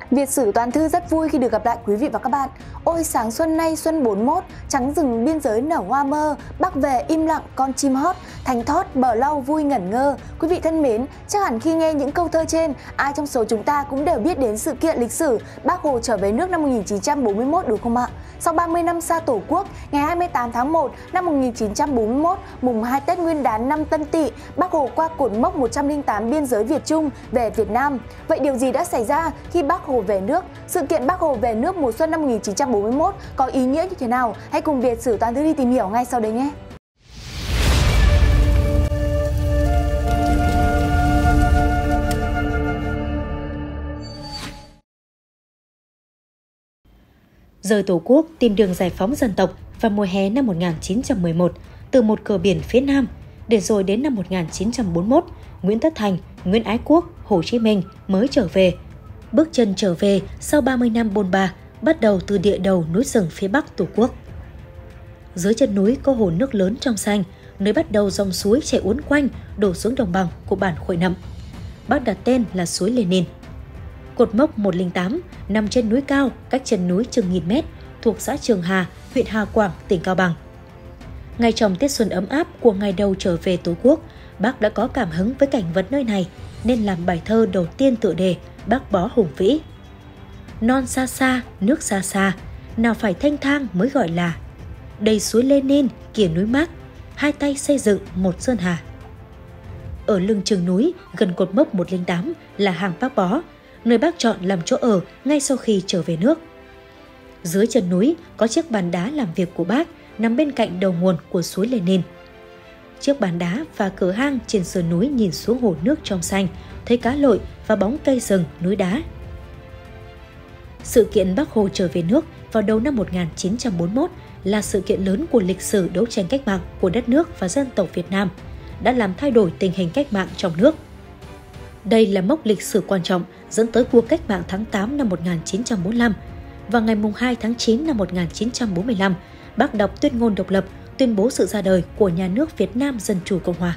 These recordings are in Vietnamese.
Việt Sử Toàn Thư rất vui khi được gặp lại quý vị và các bạn. Ôi sáng xuân nay xuân 41, trắng rừng biên giới nở hoa mơ, Bắc về im lặng con chim hót, thành thót bờ lau vui ngẩn ngơ. Quý vị thân mến, chắc hẳn khi nghe những câu thơ trên, ai trong số chúng ta cũng đều biết đến sự kiện lịch sử Bác Hồ trở về nước năm 1941 đúng không ạ? Sau 30 năm xa Tổ quốc, ngày 28 tháng 1 năm 1941, mùng 2 Tết Nguyên đán năm Tân Tỵ, Bác Hồ qua cột mốc 108 biên giới Việt Trung về Việt Nam. Vậy điều gì đã xảy ra khi Bác Hồ về nước? Sự kiện Bác Hồ về nước mùa xuân năm 1941 có ý nghĩa như thế nào? Hãy cùng Việt Sử Toàn Thư đi tìm hiểu ngay sau đây nhé! Rời Tổ quốc tìm đường giải phóng dân tộc vào mùa hè năm 1911 từ một cửa biển phía Nam, để rồi đến năm 1941, Nguyễn Tất Thành, Nguyễn Ái Quốc, Hồ Chí Minh mới trở về. Bước chân trở về sau 30 năm bôn ba, bắt đầu từ địa đầu núi rừng phía Bắc Tổ quốc. Dưới chân núi có hồ nước lớn trong xanh, nơi bắt đầu dòng suối chảy uốn quanh đổ xuống đồng bằng của bản Khuổi Nậm. Bác đặt tên là suối Lenin. Cột mốc 108 nằm trên núi cao, cách chân núi chừng 1000 mét, thuộc xã Trường Hà, huyện Hà Quảng, tỉnh Cao Bằng. Ngay trong Tết xuân ấm áp của ngày đầu trở về Tổ quốc, bác đã có cảm hứng với cảnh vật nơi này nên làm bài thơ đầu tiên tựa đề Bác Bó Hùng Vĩ. Non xa xa, nước xa xa, nào phải thanh thang mới gọi là. Đây suối Lenin, kìa núi Mác, hai tay xây dựng một sơn hà. Ở lưng chừng núi, gần cột mốc 108 là hang Bác Bó, nơi bác chọn làm chỗ ở ngay sau khi trở về nước. Dưới chân núi có chiếc bàn đá làm việc của bác nằm bên cạnh đầu nguồn của suối Lenin. Chiếc bàn đá và cửa hang trên sườn núi nhìn xuống hồ nước trong xanh, thấy cá lội và bóng cây rừng, núi đá. Sự kiện Bác Hồ trở về nước vào đầu năm 1941 là sự kiện lớn của lịch sử đấu tranh cách mạng của đất nước và dân tộc Việt Nam, đã làm thay đổi tình hình cách mạng trong nước. Đây là mốc lịch sử quan trọng dẫn tới cuộc cách mạng tháng 8 năm 1945. Vào ngày 2 tháng 9 năm 1945, bác đọc tuyên ngôn độc lập, tuyên bố sự ra đời của nhà nước Việt Nam Dân Chủ Cộng Hòa.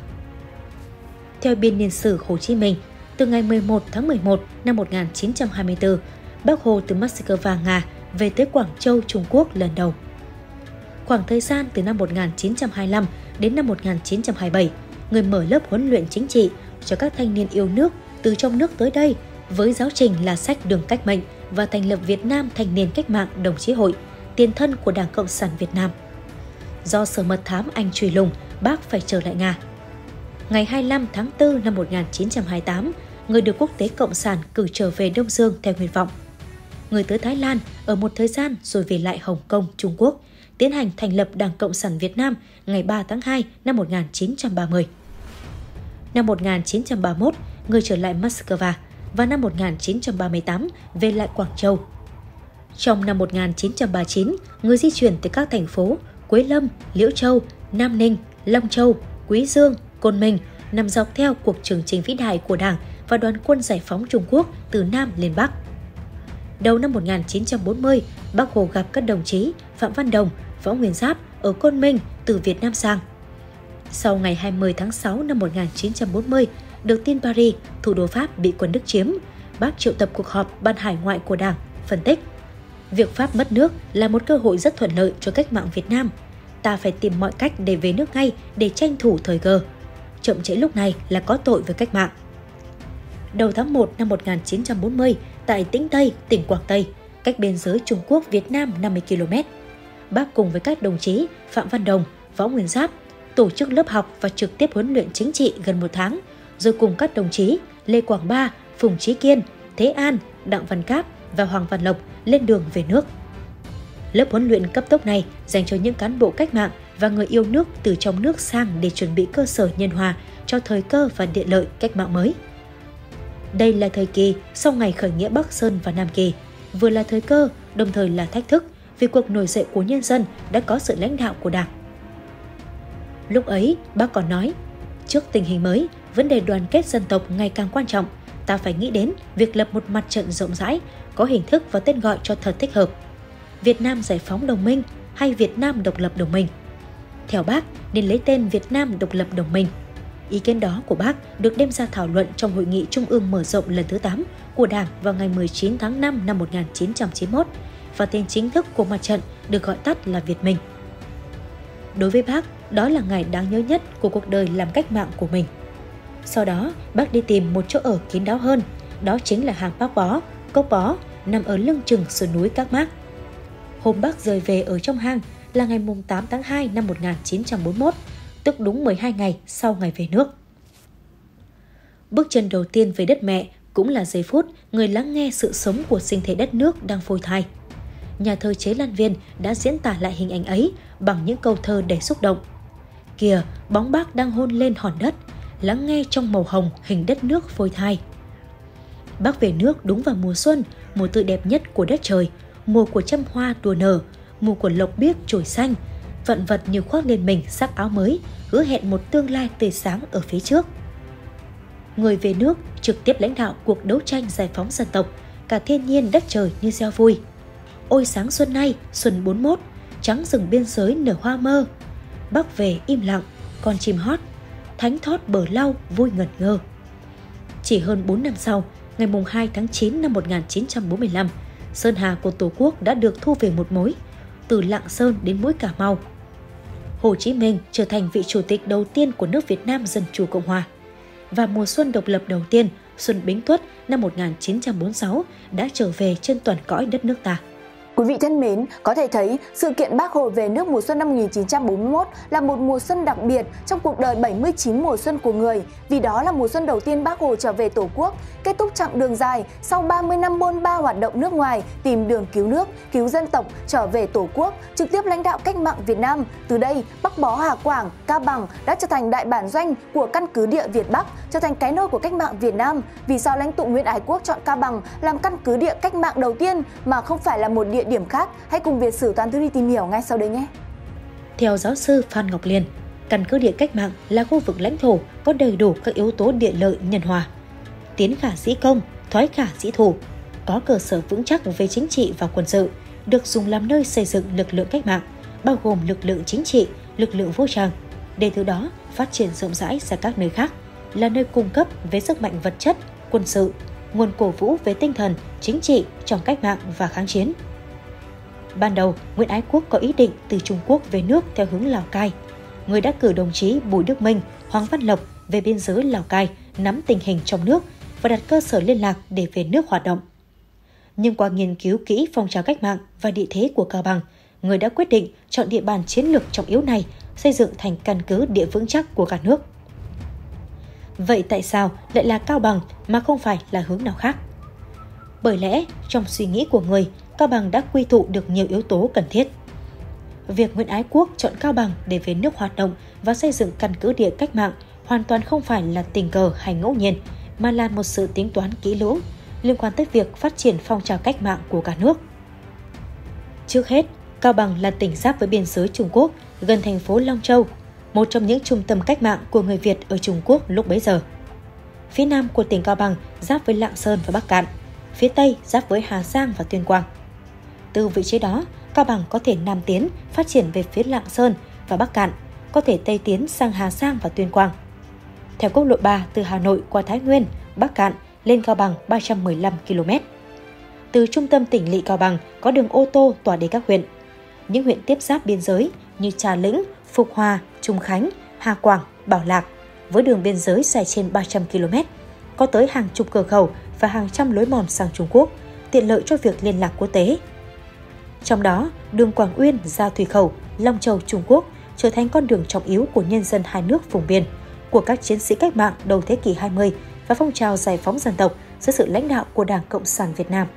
Theo biên niên sử Hồ Chí Minh, từ ngày 11 tháng 11 năm 1924, Bác Hồ từ Moscow, Nga về tới Quảng Châu, Trung Quốc lần đầu. Khoảng thời gian từ năm 1925 đến năm 1927, người mở lớp huấn luyện chính trị cho các thanh niên yêu nước từ trong nước tới đây với giáo trình là sách Đường Cách Mệnh và thành lập Việt Nam Thanh niên Cách mạng Đồng chí Hội, tiền thân của Đảng Cộng sản Việt Nam. Do Sở Mật thám Anh truy lùng, bác phải trở lại Nga. Ngày 25 tháng 4 năm 1928, người được Quốc tế Cộng sản cử trở về Đông Dương theo nguyện vọng. Người tới Thái Lan ở một thời gian rồi về lại Hồng Kông, Trung Quốc, tiến hành thành lập Đảng Cộng sản Việt Nam ngày 3 tháng 2 năm 1930. Năm 1931, người trở lại Moscow và năm 1938 về lại Quảng Châu. Trong năm 1939, người di chuyển từ các thành phố Quế Lâm, Liễu Châu, Nam Ninh, Long Châu, Quý Dương, Côn Minh nằm dọc theo cuộc trường chinh vĩ đại của Đảng và đoàn quân giải phóng Trung Quốc từ Nam lên Bắc. Đầu năm 1940, Bác Hồ gặp các đồng chí Phạm Văn Đồng, Võ Nguyên Giáp ở Côn Minh từ Việt Nam sang. Sau ngày 20 tháng 6 năm 1940, được tin Paris, thủ đô Pháp bị quân Đức chiếm, bác triệu tập cuộc họp Ban Hải ngoại của Đảng, phân tích. Việc Pháp mất nước là một cơ hội rất thuận lợi cho cách mạng Việt Nam. Ta phải tìm mọi cách để về nước ngay để tranh thủ thời cơ. Chậm trễ lúc này là có tội với cách mạng. Đầu tháng 1 năm 1940, tại Tĩnh Tây, tỉnh Quảng Tây, cách biên giới Trung Quốc Việt Nam 50 km, bác cùng với các đồng chí Phạm Văn Đồng, Võ Nguyên Giáp tổ chức lớp học và trực tiếp huấn luyện chính trị gần 1 tháng, rồi cùng các đồng chí Lê Quảng Ba, Phùng Chí Kiên, Thế An, Đặng Văn Cáp và Hoàng Văn Lộc lên đường về nước. Lớp huấn luyện cấp tốc này dành cho những cán bộ cách mạng và người yêu nước từ trong nước sang để chuẩn bị cơ sở nhân hòa cho thời cơ và địa lợi cách mạng mới. Đây là thời kỳ sau ngày khởi nghĩa Bắc Sơn và Nam Kỳ, vừa là thời cơ, đồng thời là thách thức vì cuộc nổi dậy của nhân dân đã có sự lãnh đạo của Đảng. Lúc ấy, bác còn nói, trước tình hình mới, vấn đề đoàn kết dân tộc ngày càng quan trọng, ta phải nghĩ đến việc lập một mặt trận rộng rãi, có hình thức và tên gọi cho thật thích hợp. Việt Nam Giải phóng Đồng minh hay Việt Nam Độc lập Đồng minh. Theo bác, nên lấy tên Việt Nam Độc lập Đồng minh. Ý kiến đó của Bác được đem ra thảo luận trong Hội nghị Trung ương mở rộng lần thứ 8 của Đảng vào ngày 19 tháng 5 năm 1991 và tên chính thức của mặt trận được gọi tắt là Việt Minh. Đối với Bác, đó là ngày đáng nhớ nhất của cuộc đời làm cách mạng của mình. Sau đó, Bác đi tìm một chỗ ở kín đáo hơn, đó chính là hang Bác Bó, Cốc Bó, nằm ở lưng chừng sườn núi Các Mác. Hôm Bác rời về ở trong hang là ngày 8 tháng 2 năm 1941, tức đúng 12 ngày sau ngày về nước. Bước chân đầu tiên về đất mẹ cũng là giây phút người lắng nghe sự sống của sinh thể đất nước đang phôi thai. Nhà thơ Chế Lan Viên đã diễn tả lại hình ảnh ấy bằng những câu thơ đầy xúc động. Kìa, bóng Bác đang hôn lên hòn đất, lắng nghe trong màu hồng hình đất nước phôi thai. Bác về nước đúng vào mùa xuân, mùa tươi đẹp nhất của đất trời, mùa của trăm hoa đua nở, mùa của lộc biếc trồi xanh, vạn vật như khoác lên mình sắc áo mới, hứa hẹn một tương lai tươi sáng ở phía trước. Người về nước trực tiếp lãnh đạo cuộc đấu tranh giải phóng dân tộc, cả thiên nhiên đất trời như reo vui. Ôi sáng xuân nay, xuân 41, trắng rừng biên giới nở hoa mơ. Bác về im lặng, con chim hót, thánh thót bờ lau vui ngẩn ngơ. Chỉ hơn 4 năm sau, ngày 2 tháng 9 năm 1945, sơn hà của Tổ quốc đã được thu về một mối, từ Lạng Sơn đến mũi Cà Mau. Hồ Chí Minh trở thành vị chủ tịch đầu tiên của nước Việt Nam Dân Chủ Cộng Hòa. Và mùa xuân độc lập đầu tiên, xuân Bính Tuất năm 1946 đã trở về trên toàn cõi đất nước ta. Quý vị thân mến, có thể thấy sự kiện Bác Hồ về nước mùa xuân năm 1941 là một mùa xuân đặc biệt trong cuộc đời 79 mùa xuân của người, vì đó là mùa xuân đầu tiên Bác Hồ trở về Tổ quốc, kết thúc chặng đường dài sau 30 năm bôn ba hoạt động nước ngoài, tìm đường cứu nước, cứu dân tộc, trở về Tổ quốc, trực tiếp lãnh đạo cách mạng Việt Nam. Từ đây, Bắc Bó, Hà Quảng, Cao Bằng đã trở thành đại bản doanh của căn cứ địa Việt Bắc, trở thành cái nôi của cách mạng Việt Nam. Vì sao lãnh tụ Nguyễn Ái Quốc chọn Cao Bằng làm căn cứ địa cách mạng đầu tiên mà không phải là một địa điểm khác? Hãy cùng Việt Sử Toàn Thư đi tìm hiểu ngay sau đây nhé. Theo giáo sư Phan Ngọc Liên, căn cứ địa cách mạng là khu vực lãnh thổ có đầy đủ các yếu tố địa lợi nhân hòa, tiến khả dĩ công, thoái khả dĩ thủ, có cơ sở vững chắc về chính trị và quân sự, được dùng làm nơi xây dựng lực lượng cách mạng, bao gồm lực lượng chính trị, lực lượng vũ trang, để từ đó phát triển rộng rãi ra các nơi khác, là nơi cung cấp về sức mạnh vật chất, quân sự, nguồn cổ vũ về tinh thần, chính trị trong cách mạng và kháng chiến. Ban đầu, Nguyễn Ái Quốc có ý định từ Trung Quốc về nước theo hướng Lào Cai. Người đã cử đồng chí Bùi Đức Minh, Hoàng Văn Lộc về biên giới Lào Cai nắm tình hình trong nước và đặt cơ sở liên lạc để về nước hoạt động. Nhưng qua nghiên cứu kỹ phong trào cách mạng và địa thế của Cao Bằng, người đã quyết định chọn địa bàn chiến lược trọng yếu này xây dựng thành căn cứ địa vững chắc của cả nước. Vậy tại sao lại là Cao Bằng mà không phải là hướng nào khác? Bởi lẽ, trong suy nghĩ của người, Cao Bằng đã quy tụ được nhiều yếu tố cần thiết. Việc Nguyễn Ái Quốc chọn Cao Bằng để về nước hoạt động và xây dựng căn cứ địa cách mạng hoàn toàn không phải là tình cờ hay ngẫu nhiên, mà là một sự tính toán kỹ lưỡng liên quan tới việc phát triển phong trào cách mạng của cả nước. Trước hết, Cao Bằng là tỉnh giáp với biên giới Trung Quốc, gần thành phố Long Châu, một trong những trung tâm cách mạng của người Việt ở Trung Quốc lúc bấy giờ. Phía nam của tỉnh Cao Bằng giáp với Lạng Sơn và Bắc Cạn, phía tây giáp với Hà Giang và Tuyên Quang. Từ vị trí đó, Cao Bằng có thể nam tiến phát triển về phía Lạng Sơn và Bắc Cạn, có thể tây tiến sang Hà Giang và Tuyên Quang. Theo quốc lộ 3 từ Hà Nội qua Thái Nguyên, Bắc Cạn lên Cao Bằng 315 km. Từ trung tâm tỉnh lỵ Cao Bằng có đường ô tô tỏa đến các huyện. Những huyện tiếp giáp biên giới như Trà Lĩnh, Phục Hòa, Trung Khánh, Hà Quảng, Bảo Lạc với đường biên giới dài trên 300 km, có tới hàng chục cửa khẩu và hàng trăm lối mòn sang Trung Quốc, tiện lợi cho việc liên lạc quốc tế. Trong đó, đường Quảng Uyên ra Thủy Khẩu, Long Châu, Trung Quốc trở thành con đường trọng yếu của nhân dân hai nước vùng biên, của các chiến sĩ cách mạng đầu thế kỷ 20 và phong trào giải phóng dân tộc dưới sự lãnh đạo của Đảng Cộng sản Việt Nam.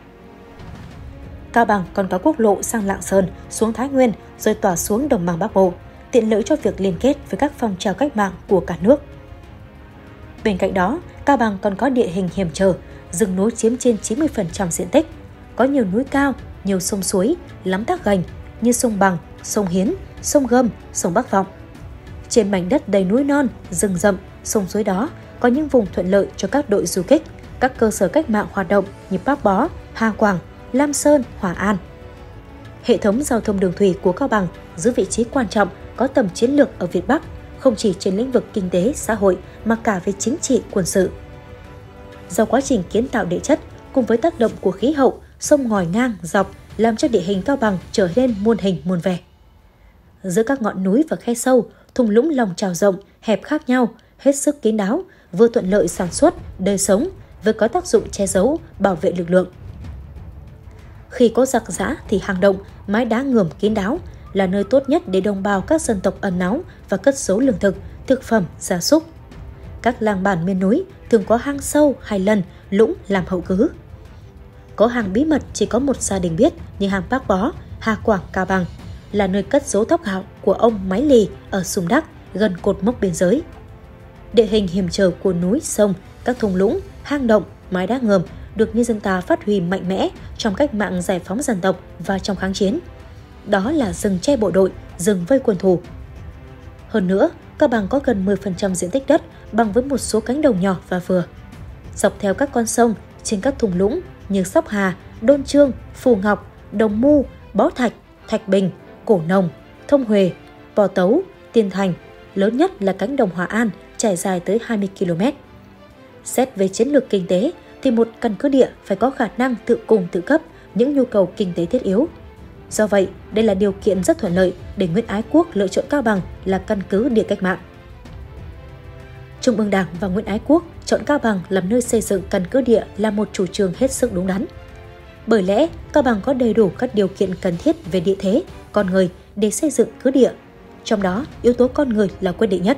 Cao Bằng còn có quốc lộ sang Lạng Sơn, xuống Thái Nguyên rồi tỏa xuống đồng bằng Bắc Bộ, tiện lợi cho việc liên kết với các phong trào cách mạng của cả nước. Bên cạnh đó, Cao Bằng còn có địa hình hiểm trở, rừng núi chiếm trên 90% diện tích, có nhiều núi cao, nhiều sông suối, lắm thác gành như sông Bằng, sông Hiến, sông Gâm, sông Bắc Vọng. Trên mảnh đất đầy núi non, rừng rậm, sông suối đó có những vùng thuận lợi cho các đội du kích, các cơ sở cách mạng hoạt động như Bác Bó, Hà Quảng, Lam Sơn, Hòa An. Hệ thống giao thông đường thủy của Cao Bằng giữ vị trí quan trọng, có tầm chiến lược ở Việt Bắc, không chỉ trên lĩnh vực kinh tế, xã hội mà cả về chính trị, quân sự. Do quá trình kiến tạo địa chất cùng với tác động của khí hậu, sông ngòi ngang, dọc làm cho địa hình Cao Bằng trở nên muôn hình muôn vẻ. Giữa các ngọn núi và khe sâu, thung lũng lòng trào rộng, hẹp khác nhau, hết sức kín đáo, vừa thuận lợi sản xuất, đời sống, vừa có tác dụng che giấu, bảo vệ lực lượng. Khi có giặc giã thì hang động, mái đá ngườm kín đáo là nơi tốt nhất để đồng bào các dân tộc ẩn náu và cất giấu lương thực, thực phẩm, gia súc. Các làng bản miền núi thường có hang sâu hay lân, lũng làm hậu cứ. Có hang bí mật chỉ có một gia đình biết như hang Bác Bó, Hà Quảng, Cao Bằng, là nơi cất giấu thóc gạo của ông Máy Lì ở Sùng Đắc, gần cột mốc biên giới. Địa hình hiểm trở của núi, sông, các thung lũng, hang động, mái đá ngầm được nhân dân ta phát huy mạnh mẽ trong cách mạng giải phóng dân tộc và trong kháng chiến. Đó là rừng che bộ đội, rừng vây quân thù. Hơn nữa, Cao Bằng có gần 10% diện tích đất bằng với một số cánh đồng nhỏ và vừa. Dọc theo các con sông, trên các thung lũng như Sóc Hà, Đôn Trương, Phù Ngọc, Đồng Mu, Bó Thạch, Thạch Bình, Cổ Nồng, Thông Huệ, Pò Tấu, Tiên Thành, lớn nhất là cánh đồng Hòa An trải dài tới 20 km. Xét về chiến lược kinh tế thì một căn cứ địa phải có khả năng tự cung tự cấp những nhu cầu kinh tế thiết yếu. Do vậy, đây là điều kiện rất thuận lợi để Nguyễn Ái Quốc lựa chọn Cao Bằng là căn cứ địa cách mạng. Trung ương Đảng và Nguyễn Ái Quốc chọn Cao Bằng làm nơi xây dựng căn cứ địa là một chủ trương hết sức đúng đắn. Bởi lẽ, Cao Bằng có đầy đủ các điều kiện cần thiết về địa thế, con người để xây dựng cứ địa. Trong đó, yếu tố con người là quyết định nhất.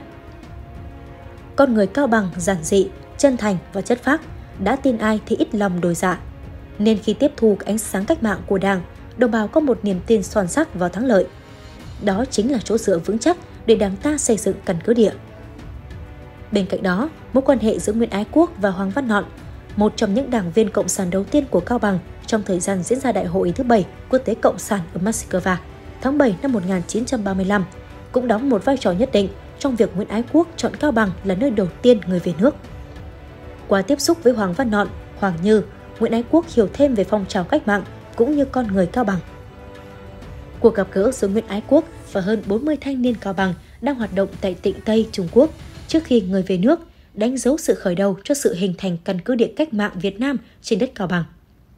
Con người Cao Bằng giản dị, chân thành và chất phác, đã tin ai thì ít lòng đổi dạ. Nên khi tiếp thu ánh sáng cách mạng của Đảng, đồng bào có một niềm tin son sắc vào thắng lợi. Đó chính là chỗ dựa vững chắc để Đảng ta xây dựng căn cứ địa. Bên cạnh đó, mối quan hệ giữa Nguyễn Ái Quốc và Hoàng Văn Nọn, một trong những đảng viên cộng sản đầu tiên của Cao Bằng trong thời gian diễn ra Đại hội thứ 7 Quốc tế Cộng sản ở Moscow tháng 7 năm 1935, cũng đóng một vai trò nhất định trong việc Nguyễn Ái Quốc chọn Cao Bằng là nơi đầu tiên người về nước. Qua tiếp xúc với Hoàng Văn Nọn, Hoàng Như, Nguyễn Ái Quốc hiểu thêm về phong trào cách mạng cũng như con người Cao Bằng. Cuộc gặp gỡ giữa Nguyễn Ái Quốc và hơn 40 thanh niên Cao Bằng đang hoạt động tại Tịnh Tây, Trung Quốc trước khi người về nước đánh dấu sự khởi đầu cho sự hình thành căn cứ địa cách mạng Việt Nam trên đất Cao Bằng.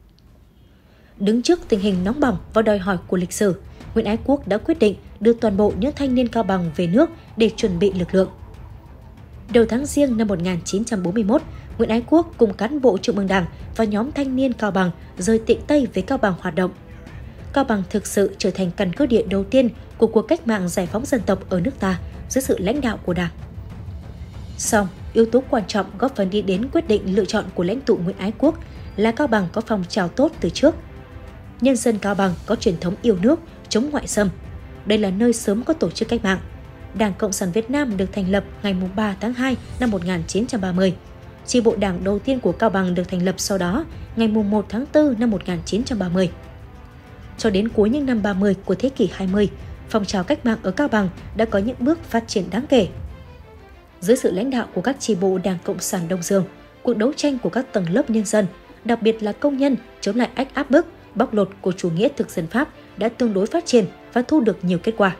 Đứng trước tình hình nóng bỏng và đòi hỏi của lịch sử, Nguyễn Ái Quốc đã quyết định đưa toàn bộ những thanh niên Cao Bằng về nước để chuẩn bị lực lượng. Đầu tháng Giêng năm 1941, Nguyễn Ái Quốc cùng cán bộ Trung ương Đảng và nhóm thanh niên Cao Bằng rời Tịnh Tây về Cao Bằng hoạt động. Cao Bằng thực sự trở thành căn cứ địa đầu tiên của cuộc cách mạng giải phóng dân tộc ở nước ta dưới sự lãnh đạo của Đảng. Song, yếu tố quan trọng góp phần đi đến quyết định lựa chọn của lãnh tụ Nguyễn Ái Quốc là Cao Bằng có phong trào tốt từ trước. Nhân dân Cao Bằng có truyền thống yêu nước, chống ngoại xâm. Đây là nơi sớm có tổ chức cách mạng. Đảng Cộng sản Việt Nam được thành lập ngày 3 tháng 2 năm 1930. Chi bộ đảng đầu tiên của Cao Bằng được thành lập sau đó ngày 1 tháng 4 năm 1930. Cho đến cuối những năm 30 của thế kỷ 20, phong trào cách mạng ở Cao Bằng đã có những bước phát triển đáng kể. Dưới sự lãnh đạo của các chi bộ Đảng Cộng sản Đông Dương, cuộc đấu tranh của các tầng lớp nhân dân, đặc biệt là công nhân chống lại áp bức, bóc lột của chủ nghĩa thực dân Pháp đã tương đối phát triển và thu được nhiều kết quả.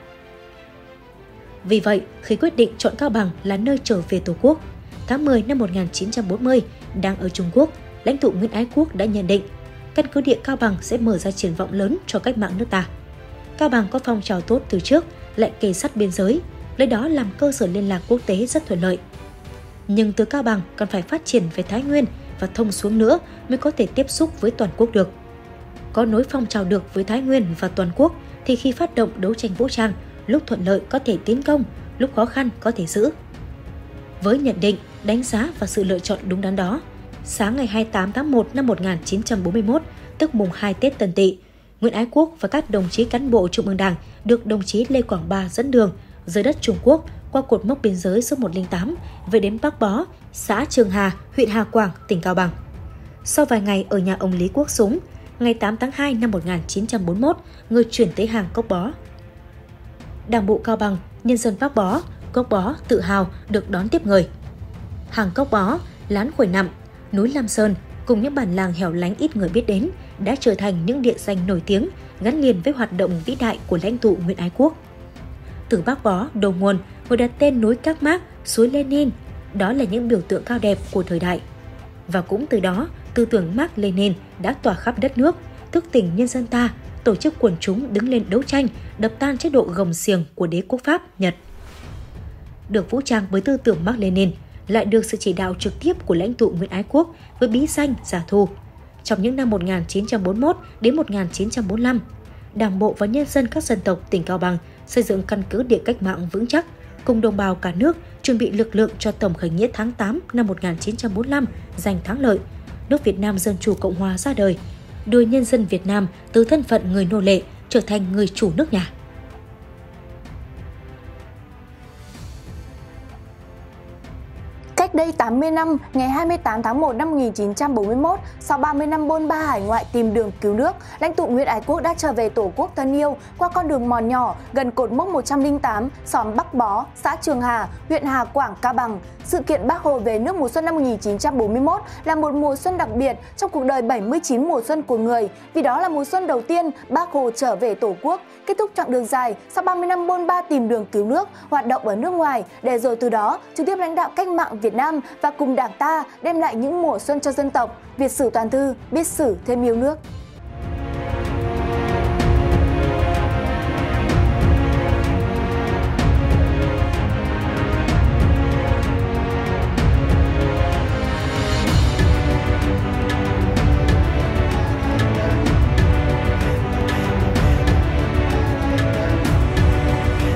Vì vậy, khi quyết định chọn Cao Bằng là nơi trở về Tổ quốc, tháng 10 năm 1940, đang ở Trung Quốc, lãnh tụ Nguyễn Ái Quốc đã nhận định căn cứ địa Cao Bằng sẽ mở ra triển vọng lớn cho cách mạng nước ta. Cao Bằng có phong trào tốt từ trước, lại kề sát biên giới, lấy đó làm cơ sở liên lạc quốc tế rất thuận lợi. Nhưng từ Cao Bằng còn phải phát triển về Thái Nguyên và thông xuống nữa mới có thể tiếp xúc với toàn quốc được. Có nối phong trào được với Thái Nguyên và toàn quốc thì khi phát động đấu tranh vũ trang, lúc thuận lợi có thể tiến công, lúc khó khăn có thể giữ. Với nhận định, đánh giá và sự lựa chọn đúng đắn đó, sáng ngày 28 tháng 1 năm 1941, tức mùng 2 Tết Tân Tỵ, Nguyễn Ái Quốc và các đồng chí cán bộ Trung ương Đảng được đồng chí Lê Quảng Ba dẫn đường rời đất Trung Quốc qua cột mốc biên giới số 108 về đến Bác Bó, xã Trường Hà, huyện Hà Quảng, tỉnh Cao Bằng. Sau vài ngày ở nhà ông Lý Quốc Súng, ngày 8 tháng 2 năm 1941, người chuyển tới hàng Cốc Bó. Đảng bộ Cao Bằng, nhân dân Bác Bó, Cốc Bó tự hào được đón tiếp người. Hàng Cốc Bó, Lán Khuổi Nặm, núi Lam Sơn cùng những bản làng hẻo lánh ít người biết đến đã trở thành những địa danh nổi tiếng gắn liền với hoạt động vĩ đại của lãnh tụ Nguyễn Ái Quốc. Từ Bác Bó đầu nguồn người đặt tên núi Các Mác, suối Lenin. Đó là những biểu tượng cao đẹp của thời đại. Và cũng từ đó, tư tưởng Mác Lênin đã tỏa khắp đất nước, thức tỉnh nhân dân ta, tổ chức quần chúng đứng lên đấu tranh, đập tan chế độ gồng xiềng của đế quốc Pháp, Nhật. Được vũ trang với tư tưởng Mác Lênin, lại được sự chỉ đạo trực tiếp của lãnh tụ Nguyễn Ái Quốc với bí danh Giả Thù. Trong những năm 1941 đến 1945, Đảng bộ và nhân dân các dân tộc tỉnh Cao Bằng xây dựng căn cứ địa cách mạng vững chắc, cùng đồng bào cả nước chuẩn bị lực lượng cho tổng khởi nghĩa tháng 8 năm 1945 giành thắng lợi. Nước Việt Nam Dân Chủ Cộng Hòa ra đời, đưa nhân dân Việt Nam từ thân phận người nô lệ trở thành người chủ nước nhà. Cách đây 80 năm, ngày 28 tháng 1 năm 1941, sau 30 năm bôn ba hải ngoại tìm đường cứu nước, lãnh tụ Nguyễn Ái Quốc đã trở về Tổ quốc thân yêu qua con đường mòn nhỏ gần cột mốc 108, xóm Bắc Bó, xã Trường Hà, huyện Hà Quảng, Cao Bằng. Sự kiện Bác Hồ về nước mùa xuân năm 1941 là một mùa xuân đặc biệt trong cuộc đời 79 mùa xuân của người, vì đó là mùa xuân đầu tiên Bác Hồ trở về Tổ quốc, kết thúc chặng đường dài sau 30 năm bôn ba tìm đường cứu nước, hoạt động ở nước ngoài, để rồi từ đó trực tiếp lãnh đạo cách mạng Việt Nam và cùng Đảng ta đem lại những mùa xuân cho dân tộc. Việt sử toàn thư, biết sử thêm yêu nước.